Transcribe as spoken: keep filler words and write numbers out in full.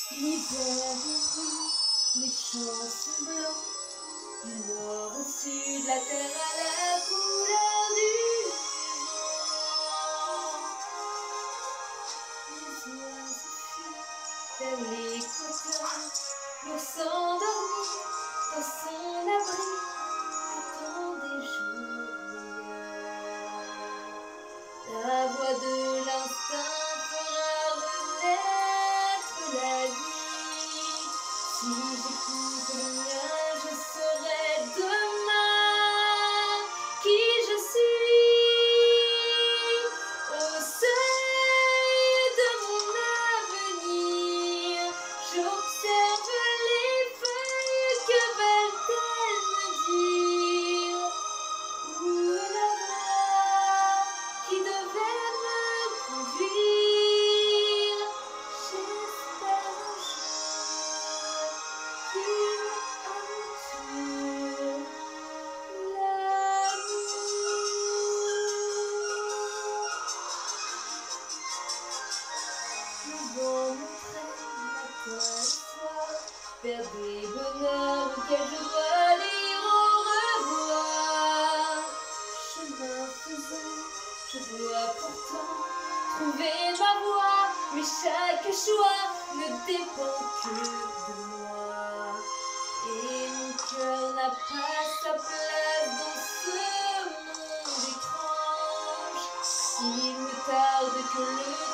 L'hiver est gris, les champs sont blancs, du nord au sud, la terre à la couleur du vent. Les oiseaux fuient vers l'équateur, l'ours endormi dans son abri, attend des jours meilleurs. La voix de l'instinct fera renaître la vie. Si j'écoute le mien, je saurai demain qui je suis. Au seuil de mon avenir, j'observe les feuilles, que veulent-elles me dire? Où est la voie qui devait me conduire? J'espère un jour qu'il aventure l'amour. Le vent me traîne matin et soir vers des bonheurs auxquels je dois dire au revoir. Chemin faisant, je dois pourtant trouver ma voie, mais chaque choix ne dépend que de moi. Et mon cœur n'a pas sa place dans ce monde étrange. Il me tarde que le